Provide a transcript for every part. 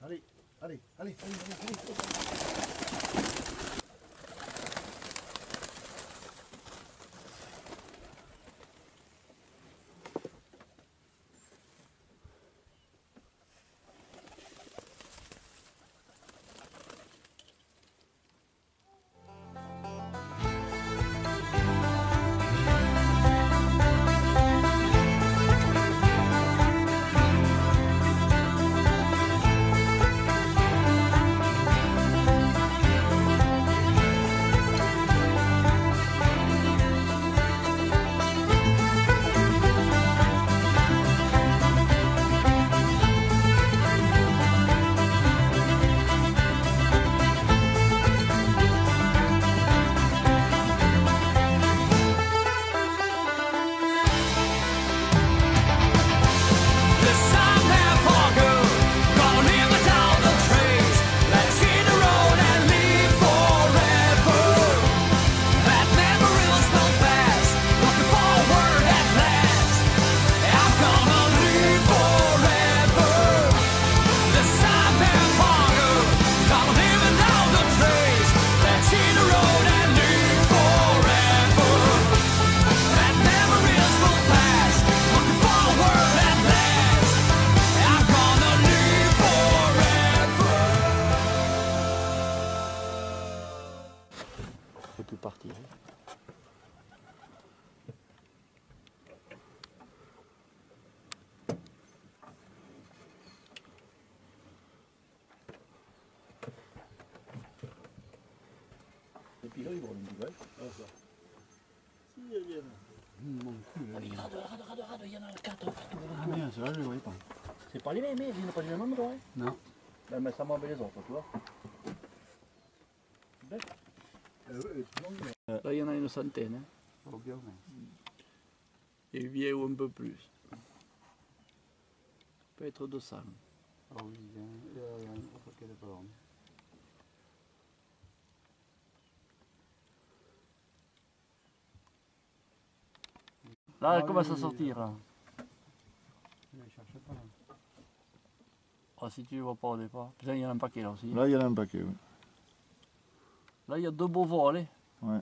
Allez, allez, allez, allez, allez, allez. Faut partir. Et puis là, ils vont le dire, ah ça. Si, ils viennent. Regarde, il y en a 4 partout. Ah bien, ça, je ne voyais pas. C'est pas les mêmes, il n'y en a pas du même endroit. Hein. Non. Ben, mais ça m'embête les autres, tu vois. Là, il y en a une centaine. Hein. Oh, bien, Et vieux ou un peu plus. Peut être 200. ah oui, il y a un paquet de parents. Là, elle commence à sortir. Là. Ne cherche pas. Ah, si tu ne vois pas au départ. Putain, il y en a un paquet là aussi. Là, il y en a un paquet, oui. Là, il y a 2 beaux vols. Hein. Ouais.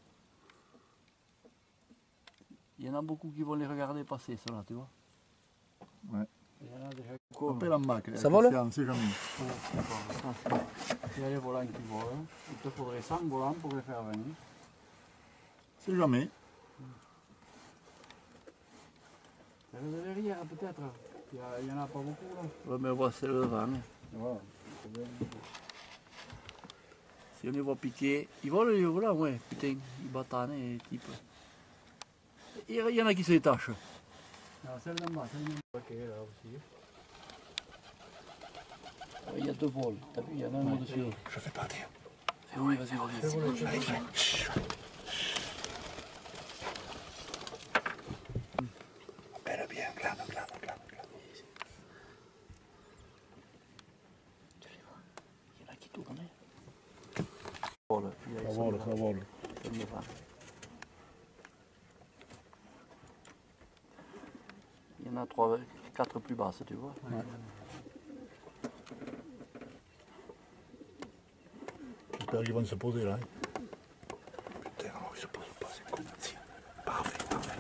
Il y en a beaucoup qui vont les regarder passer, ceux-là, tu vois. Ouais. Il y en a déjà Appelle en bas. Ça vole? On sait jamais. Il y a les volants qui volent. Il te faudrait 100 volants pour les faire venir. C'est jamais. Le derrière, peut-être. Il n'y en a pas beaucoup là. Ouais, mais voici le devant. Hein. Ouais, Si on les voit piquer, ils volent les volants, ouais, putain, ils batanent les types. Il y en a qui se détachent. alors celle d'en bas, celle d'en bas. Ok, là aussi. Il y a 2 vols, t'as vu, il y en a un au-dessus. Je fais partir. Oui, vas-y. Belle bien, clame. Tu les vois, il y en a qui tournent. Vole, Ça vole. Il y en a 3, 4 plus basses, tu vois. Ouais. J'espère qu'ils vont se poser là. Hein. Putain, alors ils se posent pas, c'est con. Parfait.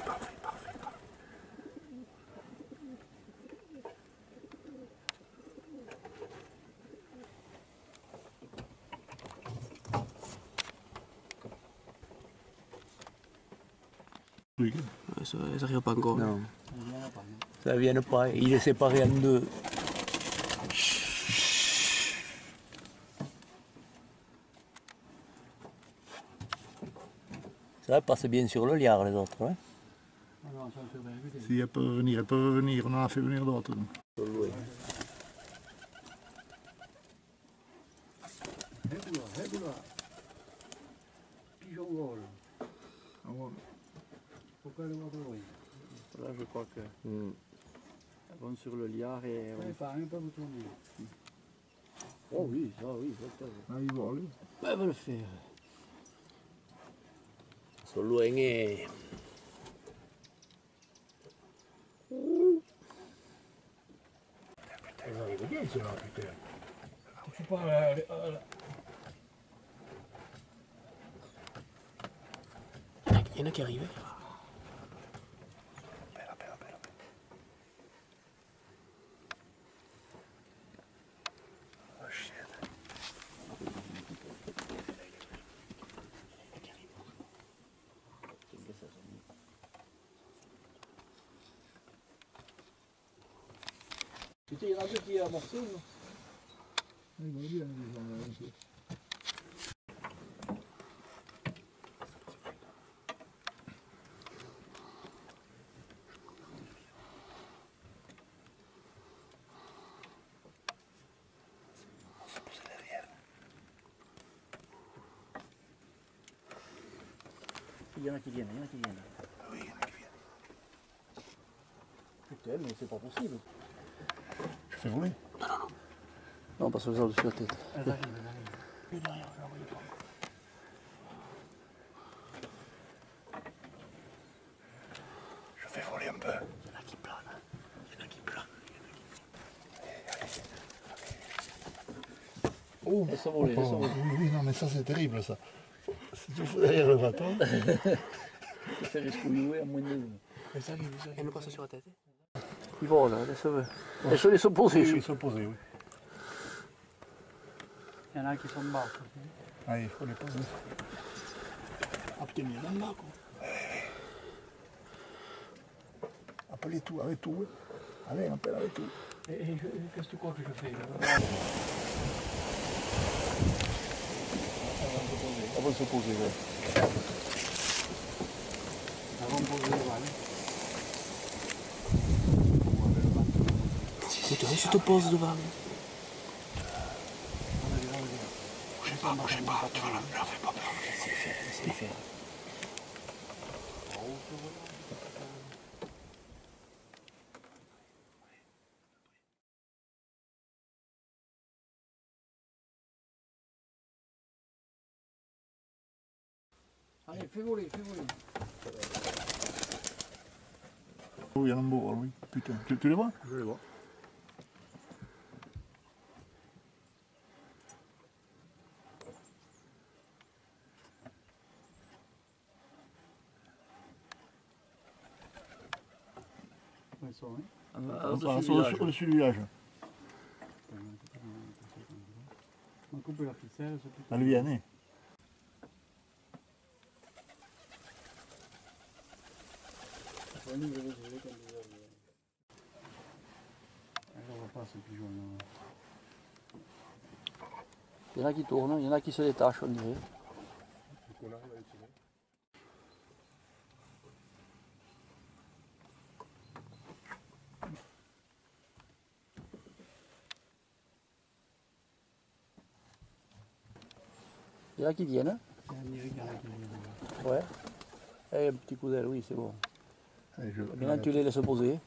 Oui. Ça n'arrive pas encore. Non. Ça ne vient pas, il est séparé en 2. Ça passe bien sur le liard les autres. Hein. Si elles peuvent venir, on en a fait venir d'autres. Pigeon vol. Ah ouais. Pourquoi le voir de loin? Là je crois que elles vont sur le liard et... Ouais, pas un peu vous tourner. Oh oui, ça. Ah, ils volent. Elles vont le faire. Ils sont loin et... Ils arrivent bien ceux-là, putain. Faut pas. Il y en a qui arrivent. Oh shit. Tu sais, il y en a deux qui est amorcé, non? Ils vont bien, les gens. Il y en a qui viennent, il y en a qui viennent. Oui, il y en a qui viennent. Putain, mais c'est pas possible. Je fais voler. Non, parce que ça au-dessus de la tête. Elles arrivent, elles arrivent. Plus derrière, je l'envoie pas. Je fais voler un peu. Il y en a qui planent. Il y en a qui planent. Oh, Laisse voler, laisse voler. oui, non, mais ça c'est terrible ça. Si tu fous derrière le bâton. Il fait riscouiller à moins de... Elles arrivent, elles arrivent. Elles nous passent sur la tête. Ils volent, laisse poser. Oui, ils sont posés, oui. Il y en a qui sont en bas. Ah, il faut les poser. Ah putain, mais il y en a là, quoi. Appelez tout, avec tout. Allez, appelle avec tout. Et qu'est-ce que tu crois que je fais là? Avant de se poser, ouais. Avant de poser le val. Putain, si tu te poses devant. Bougez pas, tu vas leur fais pas peur. Laissez faire. Allez, fais voler, fais voler. Oh, il y en a un beau, oui. Putain, tu les vois? Je les vois. Ouais, ça, hein. Au-dessus du village. On va couper la ficelle, c'est tout. La Vianney. On va pas ce pigeon là. Il y en a qui tournent, il y en a qui se détachent, on dirait. Il y en a qui viennent. Ouais. Et un petit coup d'aile, oui, c'est bon. Allez, Maintenant, tu les laisses poser.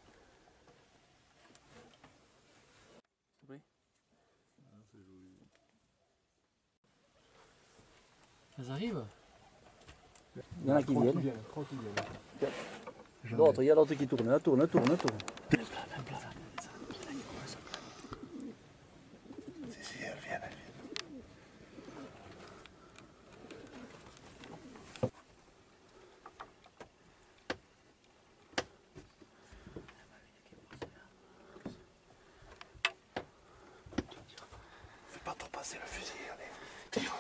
Elles arrivent? Il y en a qui viennent. D'autres, il y a d'autres qui tournent, tourne. Si, elles viennent. Fais pas trop passer le fusil, allez. Tire.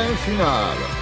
Point final.